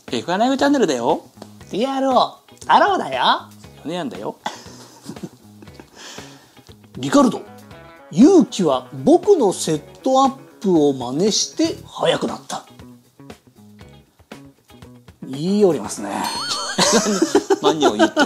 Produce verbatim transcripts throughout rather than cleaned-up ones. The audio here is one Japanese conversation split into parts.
エフアイライブチャンネルだよ。 ティーアールオー アローだよ。 米やんだよ。 リカルド、勇気は僕のセットアップを真似して速くなった。言いよりますね。 何を言ってる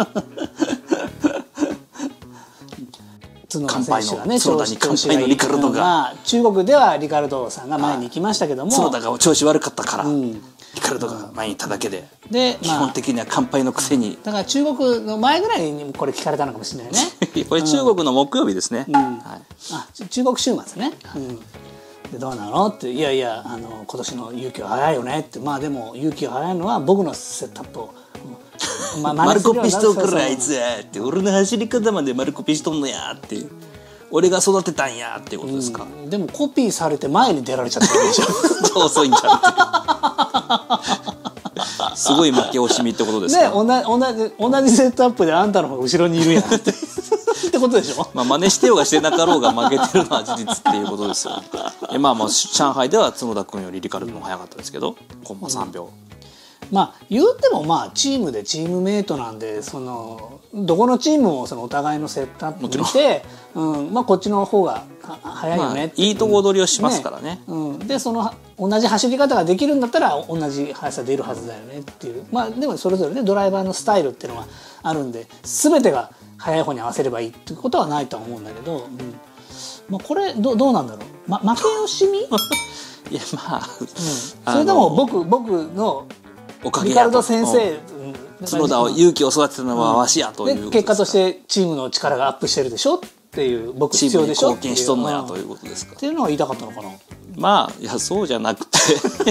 角田選手がね、 角田に乾杯のリカルドが、 まあ、中国ではリカルドさんが前に行きましたけども、 角田が調子悪かったから、うん、リカルドが前にいただけで、 で、 基本的には乾杯のくせに、 だから中国の前ぐらいにもこれ聞かれたのかもしれないね。 これ中国の木曜日ですね、うん、はい、 あ、中国週末ね、うん、でどうなのって、いやいや、あの今年の勇気は早いよねって、まあでも勇気が早いのは僕のセットアップをまあ、マルコピしとくらあいつやって、俺の走り方までマルコピしとんのやっていう、俺が育てたんやっていうことですか、 うん、でもコピーされて前に出られちゃってるでしょ。 遅いんじゃんってすごい負け惜しみってことですかね。同じ同じセットアップであんたの方が後ろにいるやんってってことでしょ。 まあ真似してようがしてなかろうが負けてるのは事実っていうことですよ。まあまあ上海では角田君よりリカルドも早かったですけど、コンマさんびょう、うん、 まあ言ってもまあチームでチームメイトなんで、そのどこのチームもそのお互いのセットアップ見て、うん、まあこっちの方が早いよねって、まあ、 いいとこ取りをしますからね。ね、 うん、でその同じ走り方ができるんだったら同じ速さ出るはずだよねっていう、まあでもそれぞれねドライバーのスタイルっていうのがあるんで、全てが速い方に合わせればいいっていうことはないとは思うんだけど、うん、まあこれ ど, どうなんだろう、ま、負け惜しみいやまあ、 うん、それとも僕僕のおかげリカルド先生、 うん、角田を勇気を育てたのはわしやという、うん、 で結果としてチームの力がアップしてるでしょっていう、僕必要でしょっていう、 チームに貢献しとんのやということですか、 っていうのが言いたかったのかな。 まあいやそうじゃなくて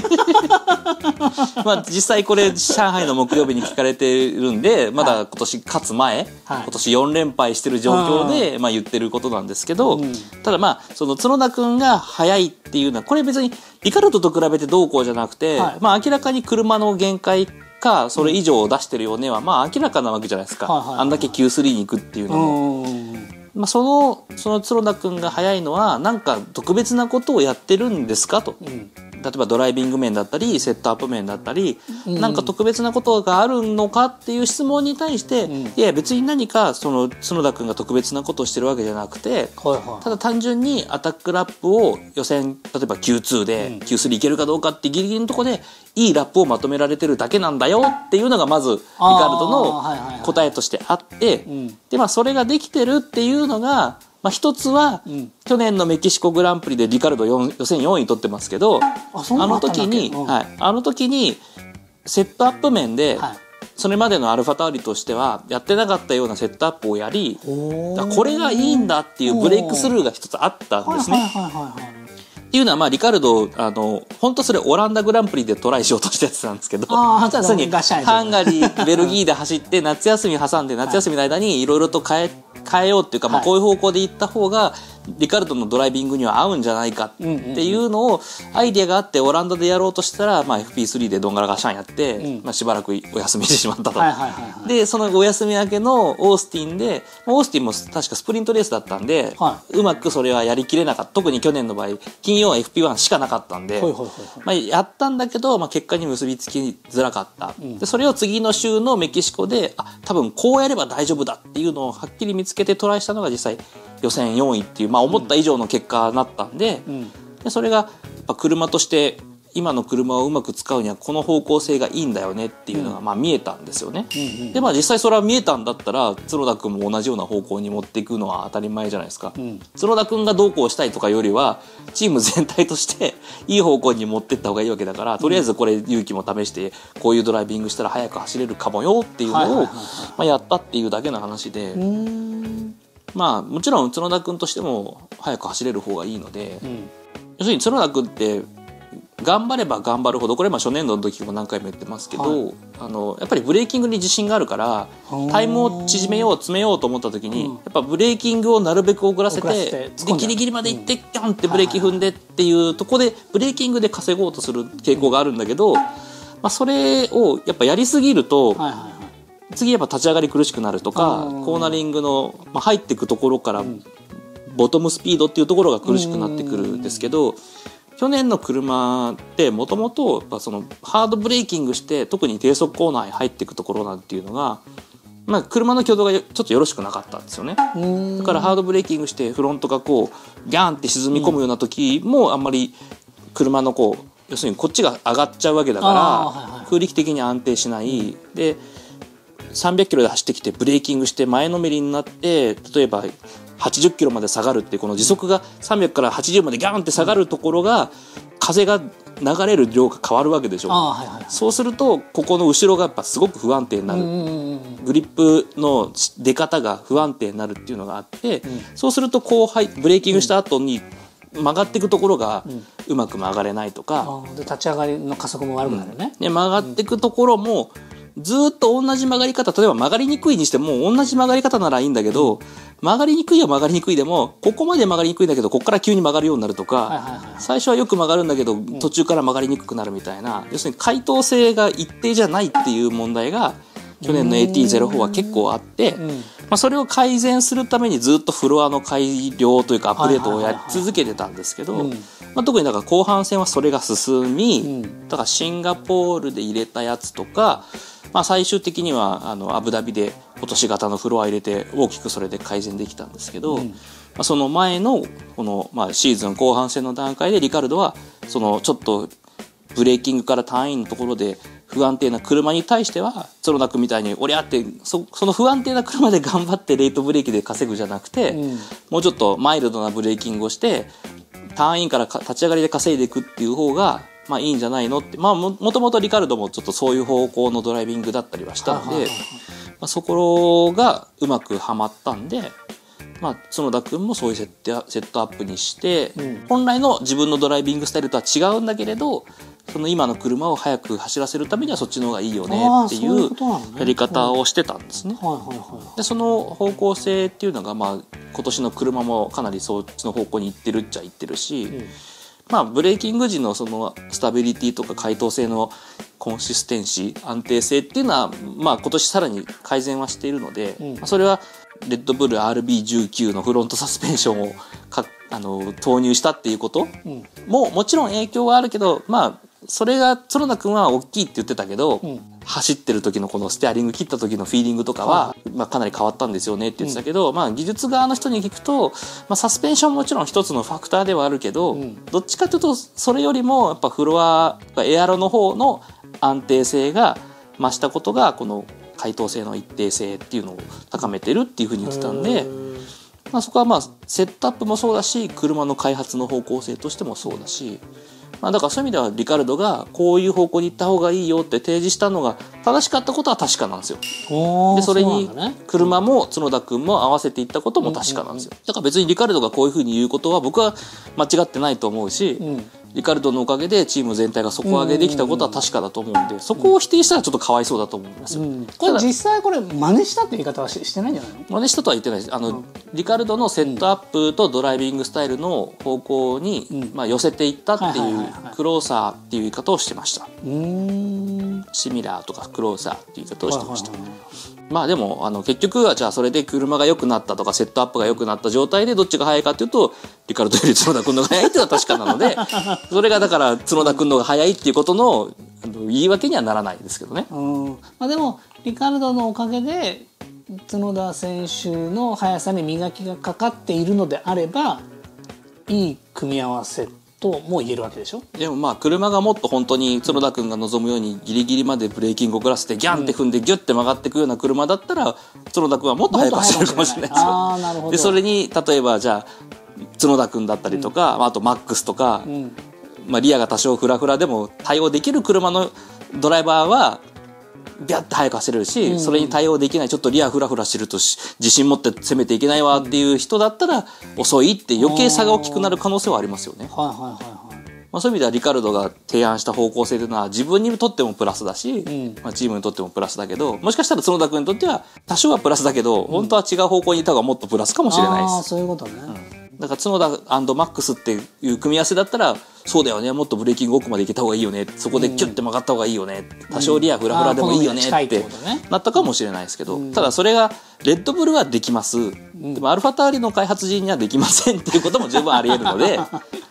まあ実際これ上海の木曜日に聞かれてるんで、まだ今年勝つ前、はい、今年よんれんぱいしてる状況でまあ言ってることなんですけど、うん、ただまあその角田君が速いっていうのはこれ別にリカルドと比べてどうこうじゃなくて、はい、まあ明らかに車の限界かそれ以上を出してるよねはまあ明らかなわけじゃないですか、はいはいはい、あんだけ キュースリー に行くっていうのも。まあ、そのその角田君が速いのは何か特別なことをやってるんですかと、うん、例えばドライビング面だったりセットアップ面だったり、うん、なんか特別なことがあるのかっていう質問に対して、うん、いや別に何かその角田君が特別なことをしてるわけじゃなくて、はいはい、ただ単純にアタックラップを予選例えば キューツー で キュースリー いけるかどうかってギリギリのところでいいラップをまとめられてるだけなんだよっていうのがまずリカルドの答えとしてあって、でまあそれができてるっていうのが、まあ、一つは、うん、去年のメキシコグランプリでリカルド予選よんい取ってますけど、あ, あの時に、うん、はい、あの時にセットアップ面で、はい、それまでのアルファタウリとしてはやってなかったようなセットアップをやり、だこれがいいんだっていうブレイクスルーが一つあったんですね。っていうのはまあリカルドあの本当それオランダグランプリでトライしようとしたやつなんですけど、 あ普通にハンガリーベルギーで走って夏休み挟んで夏休みの間にいろいろと変え変えようっていうか、まあ、こういう方向で行った方がリカルドのドライビングには合うんじゃないかっていうのをアイディアがあってオランダでやろうとしたら、まあ、エフピースリー でどんがらがしゃんやって、うん、まあ、しばらくお休みしてしまったと。でそのお休み明けのオースティンでオースティンも確かスプリントレースだったんで、はい、うまくそれはやりきれなかった。特に去年の場合金曜は エフピーワン しかなかったんで、まあ、やったんだけど、まあ、結果に結びつきづらかった、うん、でそれを次の週のメキシコであ多分こうやれば大丈夫だっていうのをはっきり見つけてトライしたのが実際予選よんいっていう、まあ、思った以上の結果になったんで、うん、でそれがやっぱ車として今の車をうまく使うにはこの方向性がいいんだよねっていうのがまあ見えたんですよね、うんうん、でまあ実際それは見えたんだったら角田君も同じような方向に持っていくのは当たり前じゃないですか、うん、角田君がどうこうしたいとかよりはチーム全体としていい方向に持っていった方がいいわけだからとりあえずこれ勇気も試してこういうドライビングしたら速く走れるかもよっていうのをやったっていうだけの話で、うーんまあもちろん角田君としても速く走れる方がいいので、うん、要するに角田君って頑張れば頑張るほどこれまあ初年度の時も何回も言ってますけど、はい、あのやっぱりブレーキングに自信があるからタイムを縮めよう詰めようと思った時に、うん、やっぱブレーキングをなるべく遅らせて、でギリギリまで行ってギョンってブレーキ踏んでっていうとこでブレーキングで稼ごうとする傾向があるんだけど、まあ、それをやっぱやりすぎると、はいはいはい、次やっぱ立ち上がり苦しくなるとかコーナリングの、まあ、入っていくところから、うん、ボトムスピードっていうところが苦しくなってくるんですけど、 去年の車ってもともとそのハードブレーキングして特に低速コーナーに入っていくところなんていうのが、まあ、車の挙動がちょっとよろしくなかったんですよね。だからハードブレーキングしてフロントがこうギャンって沈み込むような時もあんまり車のこう要するにこっちが上がっちゃうわけだから、はいはい、空力的に安定しない、うん、でさんびゃくキロで走ってきてブレーキングして前のめりになって例えばはちじゅっキロまで下がるっていうこの時速がさんびゃくからはちじゅうまでギャンって下がるところが風が流れる量が変わるわけでしょ、はいはい、そうするとここの後ろがやっぱすごく不安定になる、グリップの出方が不安定になるっていうのがあって、うん、そうするとこうブレーキングした後に曲がっていくところがうまく曲がれないとか、 うん、で立ち上がりの加速も悪くなるね、 うん、で曲がっていくところもずっと同じ曲がり方、例えば曲がりにくいにしても同じ曲がり方ならいいんだけど、曲がりにくいは曲がりにくいでもここまで曲がりにくいんだけどここから急に曲がるようになるとか、はいはいはい、最初はよく曲がるんだけど途中から曲がりにくくなるみたいな、要するに解答性が一定じゃないっていう問題が去年の エーティーゼロフォー は結構あって、まあ、それを改善するためにずっとフロアの改良というかアップデートをやり続けてたんですけど、まあ、特にだから後半戦はそれが進み、だからシンガポールで入れたやつとか、まあ、最終的にはあのアブダビで今年型のフロア入れて大きくそれで改善できたんですけど、うん、まあ、その前のこの、まあ、シーズン後半戦の段階でリカルドはそのちょっとブレーキングからターンインのところで不安定な車に対しては角田君みたいに俺あって そ, その不安定な車で頑張ってレートブレーキで稼ぐじゃなくて、うん、もうちょっとマイルドなブレーキングをしてターンインから立ち上がりで稼いでいくっていう方がまあいいんじゃないのって、まあ、も, もともとリカルドもちょっとそういう方向のドライビングだったりはしたので、まあ、そこがうまくはまったんで、まあ、角田君もそういうセット、セットアップにして、うん、本来の自分のドライビングスタイルとは違うんだけれどその今の車を速く走らせるためにはそっちの方がいいよねっていうやり方をしてたんですね。でその方向性っていうのが、まあ、今年の車もかなりそっちの方向に行ってるっちゃ行ってるし、うん、まあ、ブレーキング時のそのスタビリティとか解答性のコンシステンシー安定性っていうのは、まあ、今年さらに改善はしているので、うん、それはレッドブル アールビーじゅうきゅう のフロントサスペンションをかあの投入したっていうことももちろん影響はあるけど、まあそれが角田君は大きいって言ってたけど、うん、走ってる時のこのステアリング切った時のフィーリングとかは、まあ、かなり変わったんですよねって言ってたけど、うん、まあ、技術側の人に聞くと、まあ、サスペンションもちろん一つのファクターではあるけど、うん、どっちかというとそれよりもやっぱフロアエアロの方の安定性が増したことがこの解答性の一定性っていうのを高めてるっていうふうに言ってたんで、まあ、そこはまあセットアップもそうだし車の開発の方向性としてもそうだし、まあ、だからそういう意味ではリカルドがこういう方向に行った方がいいよって提示したのが正しかったことは確かなんですよ。でそれに車も角田君も合わせていったことも確かなんですよ。だから別にリカルドがこういうふうに言うことは僕は間違ってないと思うし、うん、リカルドのおかげでチーム全体が底上げできたことは確かだと思うんで、そこを否定したらちょっとかわいそうだと思いますよ、うん、 これ実際これ真似したって言い方は し, してないんじゃないの？ 真似したとは言ってないです。あの、うん、リカルドのセットアップとドライビングスタイルの方向に、うん、まあ、寄せていったっていうクローサーっていう言い方をしてました。うーんシミラーとかクローサーっていう言い方をしてました、はいはいはい。まあでもあの結局はじゃあそれで車が良くなったとかセットアップが良くなった状態でどっちが速いかっていうとリカルドより角田君の方が速いっていうのは確かなのでそれがだから角田君の方が速いっていうことの言い訳にはならないですけどね。うん、 まあ、でもリカルドのおかげで角田選手の速さに磨きがかかっているのであればいい組み合わせとも言えるわけでしょ。 でもまあ車がもっと本当に角田君が望むようにギリギリまでブレーキングを遅らせてギャンって踏んでギュッて曲がっていくような車だったら角田君はもっと速く走れるかもしれないですよ。あー、なるほど。でそれに例えばじゃあ角田君だったりとか、うん、あとマックスとか、うん、まあ、リアが多少フラフラでも対応できる車のドライバーはビャッて速く走れるし、うん、それに対応できないちょっとリアフラフラしてると自信持って攻めていけないわっていう人だったら遅いって余計差が大きくなる可能性はありますよね。はいはいはいはい。まあ、そういう意味ではリカルドが提案した方向性というのは自分にとってもプラスだし、うん、まあ、チームにとってもプラスだけどもしかしたら角田君にとっては多少はプラスだけど、うん、本当は違う方向にいた方がもっとプラスかもしれないです。あ、 そういうことね、 うん、だから角田&マックスっていう組み合わせだったらそうだよね、もっとブレーキング奥まで行けた方がいいよね、そこでキュッて曲がった方がいいよね、うん、多少リアフラフラでもいいよねってなったかもしれないですけど、うん、ただそれがレッドブルはできます、うん、でもアルファターリの開発陣にはできませんっていうことも十分あり得るので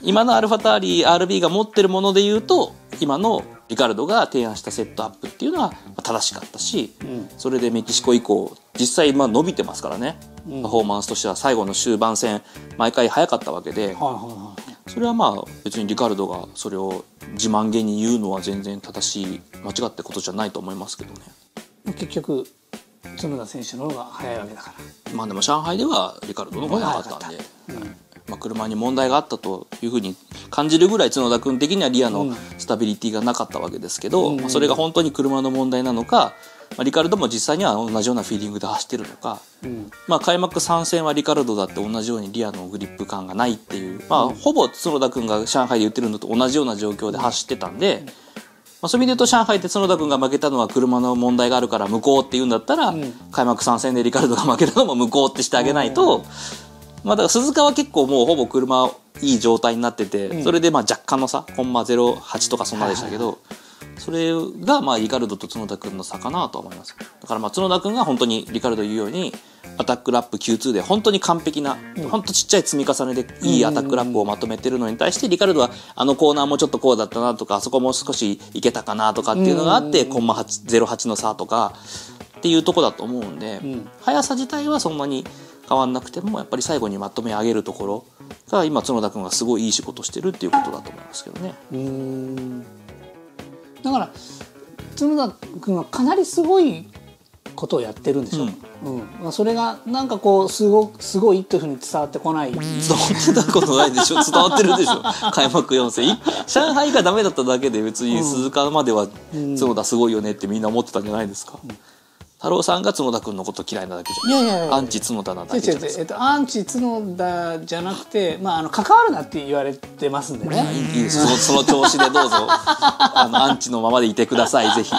今のアルファターリー アールビー が持ってるもので言うと今のリカルドが提案したセットアップっていうのは正しかったし、うん、それでメキシコ以降実際まあ伸びてますからね、うん、パフォーマンスとしては最後の終盤戦毎回早かったわけで、はいはいはい、それはまあ別にリカルドがそれを自慢げに言うのは全然正しい間違ったことじゃないと思いますけどね。 結局角田選手の方が早いわけだから。 まあでも上海ではリカルドの方が早かったんで、うん、まあ、車に問題があったというふうに感じるぐらい角田君的にはリアのスタビリティがなかったわけですけど、うん、まあ、それが本当に車の問題なのか、まあ、リカルドも実際には同じようなフィーリングで走ってるのか、うん、まあ、開幕さん戦はリカルドだって同じようにリアのグリップ感がないっていう、まあ、うん、ほぼ角田君が上海で言ってるのと同じような状況で走ってたんで、うん、まあ、そういう意味で言うと上海で角田君が負けたのは車の問題があるから無効って言うんだったら、うん、開幕さん戦でリカルドが負けたのも無効ってしてあげないと、うん、まあ、だから鈴鹿は結構もうほぼ車いい状態になってて、うん、それでまあ若干の差コンマゼロはちとかそんなでしたけど、はいはいはい、それがまあリカルドと角田君の差かなと思います。だからまあ角田君が本当にリカルド言うようにアタックラップ キューツー で本当に完璧な、うん、本当ちっちゃい積み重ねでいいアタックラップをまとめてるのに対してリカルドはあのコーナーもちょっとこうだったなとかあそこもう少しいけたかなとかっていうのがあってコンマゼロはちの差とかっていうとこだと思うんで、うん、速さ自体はそんなに変わんなくてもやっぱり最後にまとめ上げるところが今角田君がすごいいい仕事してるっていうことだと思いますけどね。 うーん、だから角田君はかなりすごいことをやってるんでしょ、うんうん、まあ、それがなんかこうすごすごいというふうに伝わってこない。伝わってたことないでしょ伝わってるでしょ開幕よん戦上海がダメだっただけで別に鈴鹿までは角田すごいよねってみんな思ってたんじゃないですか、うん、太郎さんが角田君のこと嫌いなだけじゃん。いやいやいやアンチ角田なだけじゃないですか。 えっと、アンチ角田じゃなくて、まあ、あの関わるなって言われてますんでね。 いいですその、その調子でどうぞあのアンチのままでいてくださいぜひ。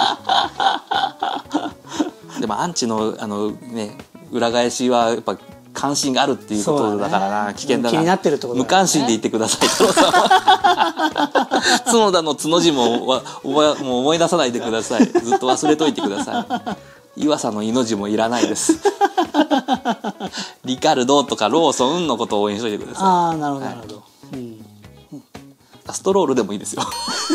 でもアンチの、あの、ね、裏返しはやっぱ関心があるっていうことだからな、ね、危険だな。 気になってるってことだね。 無関心でいてください太郎さんは角田の角字もわもう思い出さないでください。ずっと忘れといてください。岩佐のいの字もいらないですリカルドとかローソンのことを応援しといてください。 ああ、なるほどなるほど、はい、うん、 アストロールでもいいですよ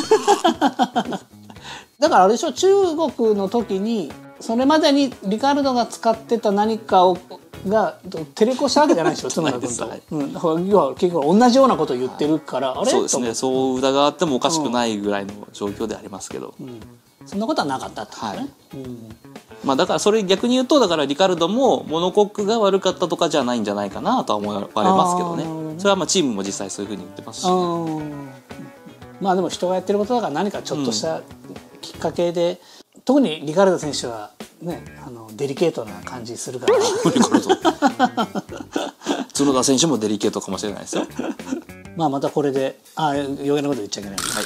だからあれでしょ、中国の時にそれまでにリカルドが使ってた何かをがテレコしたわけじゃないでしょ角田君と、はい、うん、だから要は結局同じようなことを言ってるから、はい、あれそうですね、そう疑ってもおかしくないぐらいの状況でありますけど、うんうん、 そんなことはなかったってことね、はい、うん、 まあ、だからそれ逆に言うとだからリカルドもモノコックが悪かったとかじゃないんじゃないかなとは思われますけど ね, どねそれはまあチームも実際そういうふうに言ってますし、ね、 まあでも人がやってることだから何かちょっとしたきっかけで、うん、特にリカルド選手はね、あのデリケートな感じするからリカルド角田選手もデリケートかもしれないですよまあまたこれであ余計なこと言っちゃいけない、はい、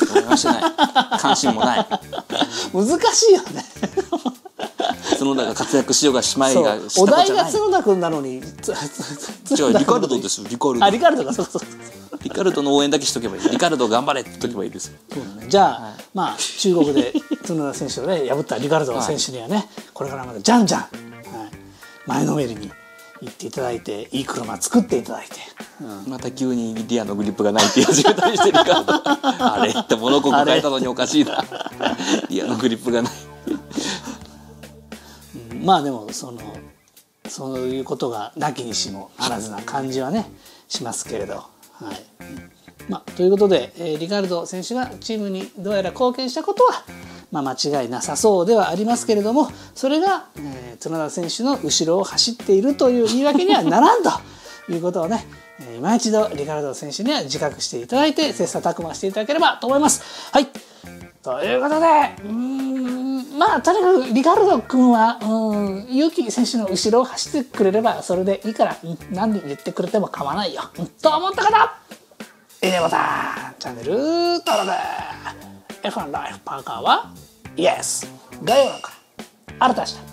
思いましてない関心もない難しいよね角田が活躍しようがしまいがしたお題が角田君なのに違うリカルドですよリカルドあリカルドがそうそうリカルドの応援だけしとけばいいリカルド頑張れって言っとけばいいですよ、 そうだね、じゃあ、はい、まあ中国で角田選手をね破ったリカルド選手にはね、はい、これからまたじゃんじゃん、はい、前のめりに行っていただいていい車作っていただいて、 うん、また急にリアのグリップがないって言い始めたりしてるからあれって物心変えたのにおかしいなリアのグリップがない、 うん、まあでもそのそういうことがなきにしもあらずな感じはねしますけれど、はい、まあ、ということで、えー、リカルド選手がチームにどうやら貢献したことは、まあ、間違いなさそうではありますけれども、それが、えー、角田選手の後ろを走っているという言い訳にはならんということをね、えー、今一度リカルド選手には自覚していただいて切磋琢磨していただければと思います。はい、ということで、うーん、まあとにかくリカルド君はうんユキ選手の後ろを走ってくれればそれでいいから、うん、何言ってくれても構わないよ、うん、と思った方いいねボタン、チャンネル登録、 エフワン ライフパーカーはイエス概要欄から新たでした。